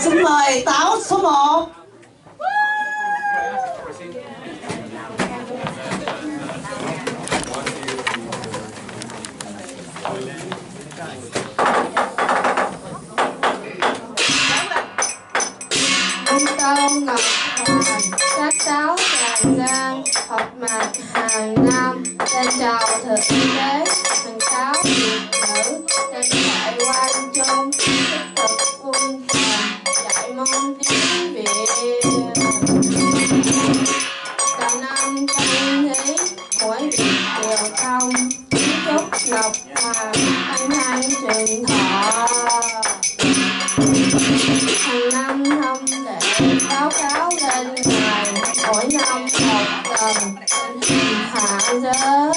Xin mời Táo số 1. Ông Táo Ngọc Hoàng, các cháu Tràng Giang, họp mặt hàng năm, lên chào thượng đế, hàng cháu Việt nữ, đang dạy quan trung, tích cực quân thần, dạy môn tiếng Việt. Đầu năm canh thí, mỗi việc đều thông, chúc Ngọc Hoàng an khang trường thọ. Hàng năm thông lệ báo cáo lên ngài, mỗi năm một lần lên hạ giới.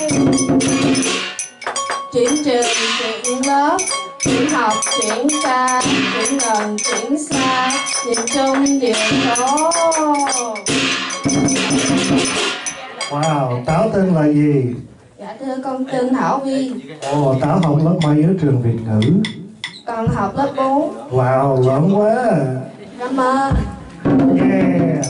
Chuyển trường, chuyển lớp, chuyển học, chuyển ca, chuyển gần, chuyển xa, nhìn chung điều số. Wow, Táo tên là gì? Dạ thưa con tên Thảo Vi. Ồ, Táo học lớp mấy ở trường Việt ngữ? Con học lớp 4. Wow, lớn quá. Cảm ơn. Yeah.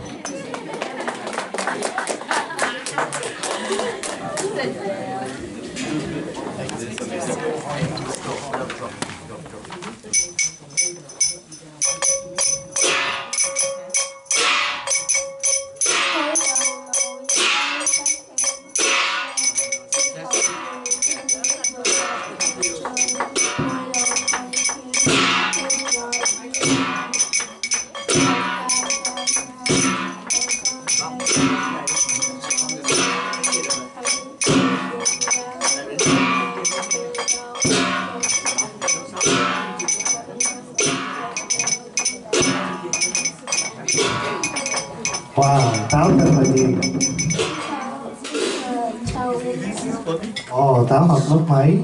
Wow, Táo tên là gì? Ồ, Táo học lớp mấy?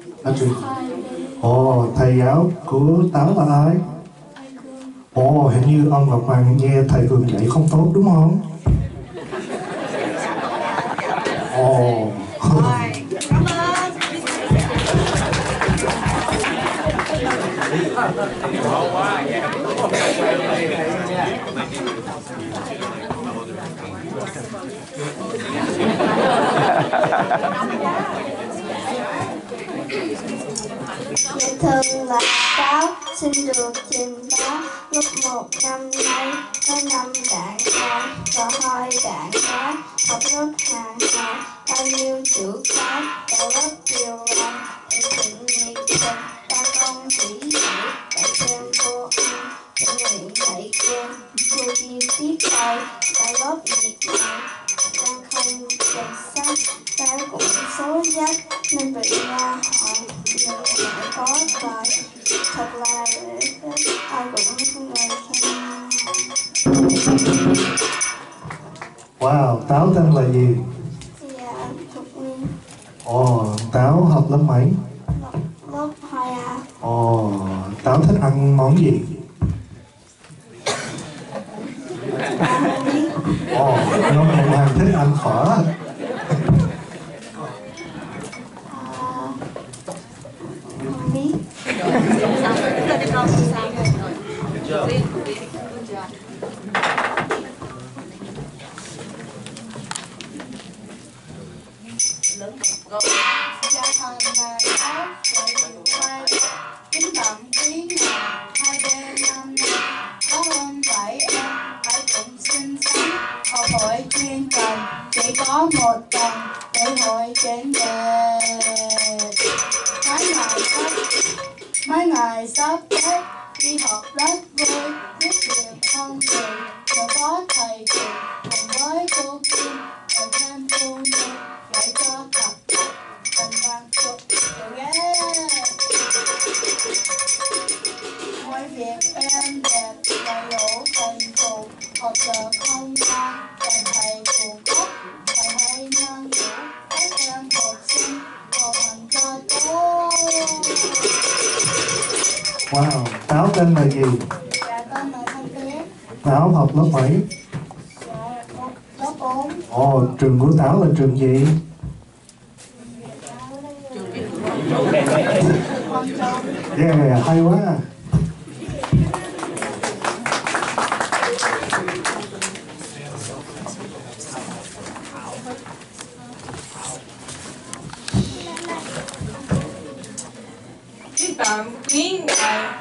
Ồ, thầy giáo của Táo là ai? Ồ, hình như ông Ngọc Hoàng nghe thầy Cường dạy không tốt đúng không? Ồ. Cảm ơn. Thân là Táo, xin được trình báo lúc 1 năm nay có 5 bạn trai và 2 bạn gái, học lớp hàng ngày, bao nhiêu chữ cái, cả lớp đều làm để thiện nhiệt tình, ta con chỉ dạy tại trên cô ăn, để nguyện dạy con, cô yêu tiếp tay, cả lớp nhiệt tình, đang không dạy sách, ta cũng số dắt nên bị la hỏi, nhưng lại có bài, thật là ai cũng không ngờ khen. Wow, Táo tên là gì? Dạ, Thục Nguyên. Ồ, Táo học lớp mấy? Lớp 2A. Ồ, Táo thích ăn món gì? Ồ, Ngọc Hoàng thích ăn phở. Không biết. Gia thần là Táo, dạy quay, kính bẩm quý ngài, 2D năm nay, có hơn 7 em, phải cùng xinh xắn, họp hội chuyên cần, chỉ có một tuần, để hội chuyển đề. Mấy ngày sắp Tết, đi học rất vui, biết điều không gì, nhờ có thầy Kiều, cùng với cô Kim, và thêm cô Nhi, dạy cho thật thật, tình vang chúc điều ghé. Mọi việc em đẹp, đầy đủ tình cùng, học giờ không gian, và thầy cùng khóc, thầy hãy nâng đủ, các em học sinh, học hành cho tốt. Wow, Táo tên là gì? Dạ, con là Thanh Tuyết. Táo học lớp mấy? Dạ, lớp 4. Ồ, trường của Táo là trường gì? Yeah, hay quá.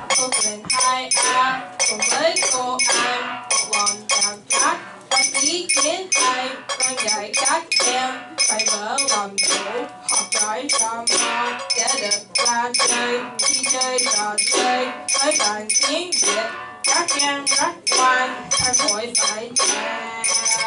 Cô Tuyền 2A cùng với cô Anh một lần chào chat. Các ý kiến hay đang dạy các em phải vỡ lòng cũ, học giỏi cho mau để được ra chơi. Khi chơi trò chơi với bạn tiếng Việt, các em rất ngoan, thay đổi phải cha.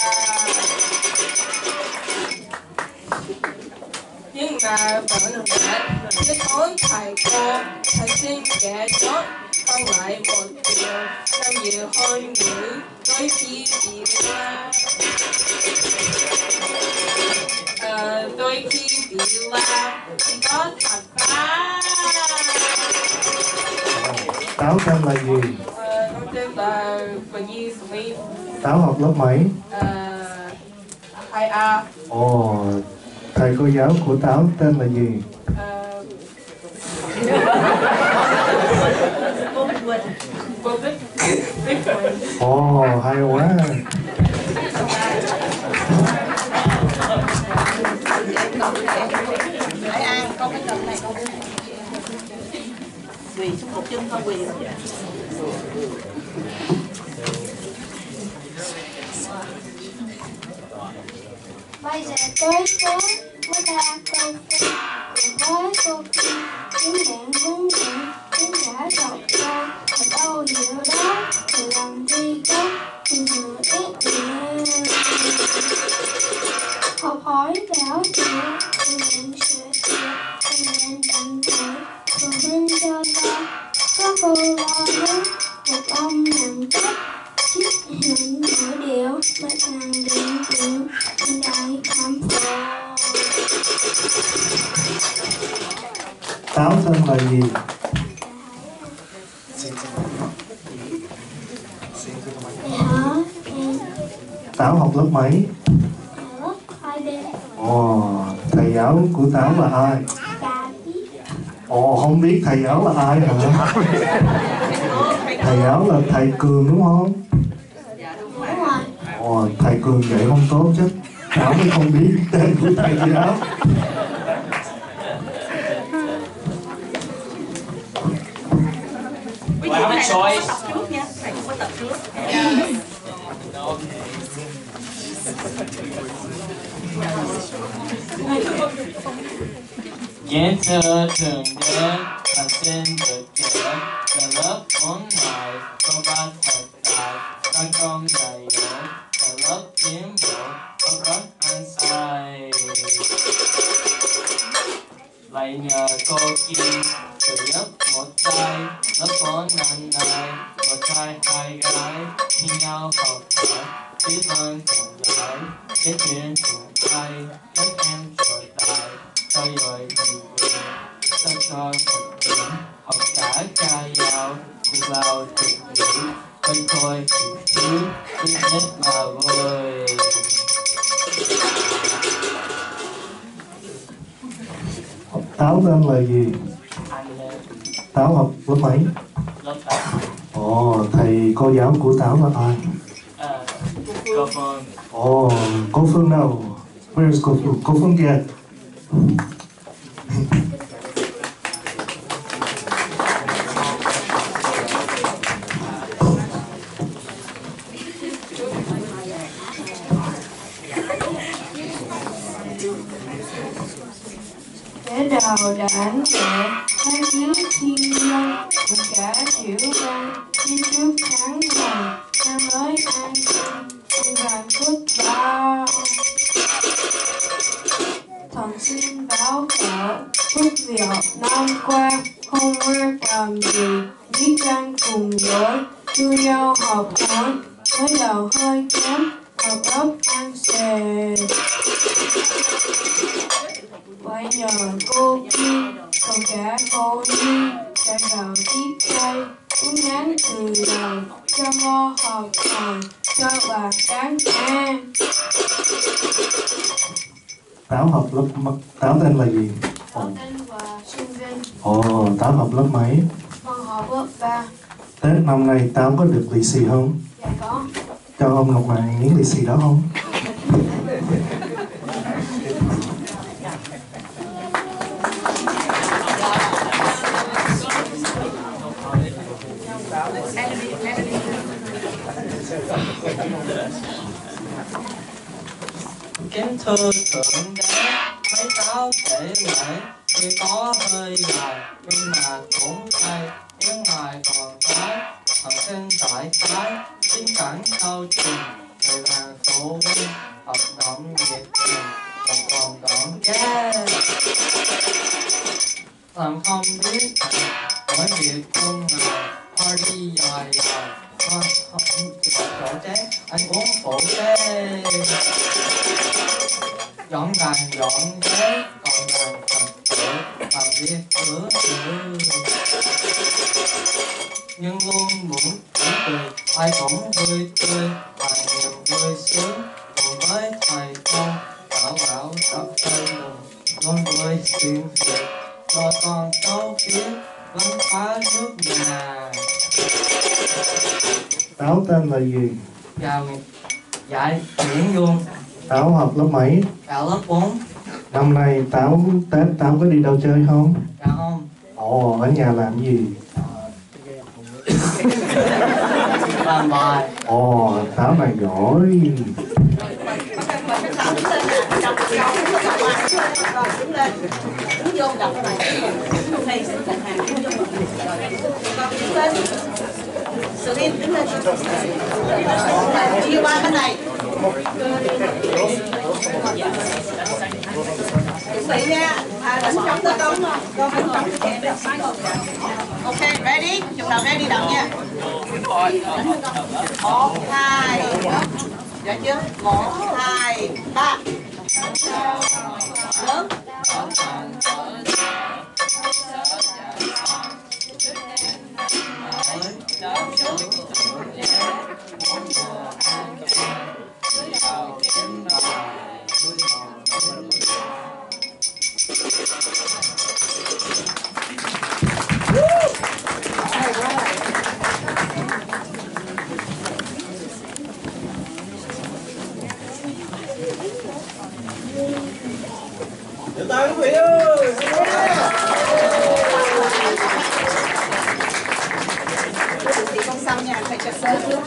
Nhưng mà vẫn mệt, thiếu thốn thầy cô, thầy xin kể chốt không lại một điều, làm nhiều hơn ngữ, đôi khi bị la. Đôi khi bị la, chỉ có thật ba. Táo tên là gì? Con tên là Quỳnh Nhi Smith. Táo học lớp mấy? 2A. Ồ, thầy cô giáo của Táo tên là gì? Cô Bích Quỳnh. Ồ, hay quá. Hải An, con cái cầm này con quỳ xuống một chân con quỳ. Bây giờ tới tối với ba câu phim cùng với cô Kim tiếng hẹn vốn hẹn tiếng giả đọc ra ở đâu hiểu đó từ lòng thi gốc từ từ ít nhẹ học hỏi giáo dục từ nguyện sửa chữa từ nguyện đặng thở từ bên cho ta có câu lo lắng một ông nặng trách chiếc hình nửa điệu bất ngàn điện chuyện đại khám phá. Táo tên là gì? Hả? Táo học lớp mấy? Lớp 2D. Ồ, thầy giáo của Táo là ai? Bà biết. Ồ, không biết thầy giáo là ai hả? Thầy giáo là thầy Cường đúng không? Đúng rồi. Ồ, thầy Cường dạy không tốt chứ. Táo mới không biết tên của thầy giáo. Quý vị hãy tập trước nha, thầy cũng có tập trước. Dễ thơ thường đến và xin được kể về lớp 4 ngày cô ba thật tài các con đầy đủ về lớp tiến bộ có rất ăn say. Lại nhờ cô Kim từ lớp một trai lớp 4 năm nay một trai hai gái thi nhau học hỏi biết ơn cùng gái biết chuyện cùng ai các em trò tài cho rồi nhiều người sao cho thực tiễn học cả ca dao việc lao thực ngữ coi coi nhiều thứ cứ rất là vui. Táo tên là gì? Anh lên Táo học lớp mấy? lớp 8. Ồ, thầy cô giáo của Táo là ai? Cô Phương. Ồ, cô Phương đâu? Where is cô Phương? Cô Phương kìa. Để đầu đảnh lệ hai chiếu thiên nhân cùng cả triệu văn đi trước tháng ngày năm mới an sinh vàng phước bao thần xin báo khởi phước việc năm qua không mơ cầm gì biết tranh cùng dối chu nhau học hỏi mới đầu hơi kém học ấp ăn xề. Phải nhờ cô Kim, còn cả cô Nhi đã vào tiếp đây, uống ngắn từ đầu, cho mo học hỏi, cho bà đáng an. Táo học lớp Táo tên là gì? Con tên và sinh viên, Ồ, Táo học lớp mấy? con học lớp 3. Tết năm nay Táo có được lì xì không? Dạ có. Cho ông Ngọc Hoàng miếng lì xì đó không? Kính thưa thượng đế, mấy cáo kể lại tuy có hơi dài nhưng mà cũng hay. Nếu ngài còn cái thần sinh tại cái chính cảnh câu trình người vàng phụ huynh hoạt động nhiệt tình một còn đoạn ghé làm không biết mỗi việc con ngài party dài dài con không chỗ chết anh uống phụ thế dọn bàn dọn ghế còn làm thật tự làm việc bữa nhưng luôn muốn cười ai cũng vui tươi và niềm vui sướng cùng với thầy con bảo đọc thầy luôn vui xuyên việt cho con cháu biết văn hóa nước nhà. Táo tên là gì? Dạ Nguyễn Dung. Táo học lớp mấy? Dạ lớp 4. Năm nay Tết Táo có đi đâu chơi không? Dạ không. Ồ, ở nhà làm gì? Làm bài. Ồ, Táo này giỏi. Đứng lên, đứng vô đọc cái bài thầy sẽ đặt hàng đứng vô con đứng lên, sự yên đứng lên, chia qua cái này, chuẩn bị nha, đánh trống tới con đánh trống cái chén, ok ready, chúng ta ready đọc nha, 1, 2, dạ chưa, 1, 2, 3. Lớn. Tay quý vị ơi. Thì con xăm nha, phải chặt sơ trước.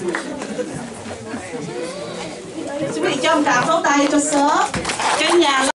Chuẩn bị cho một tràng pháo tay cho sớm. Cái nhà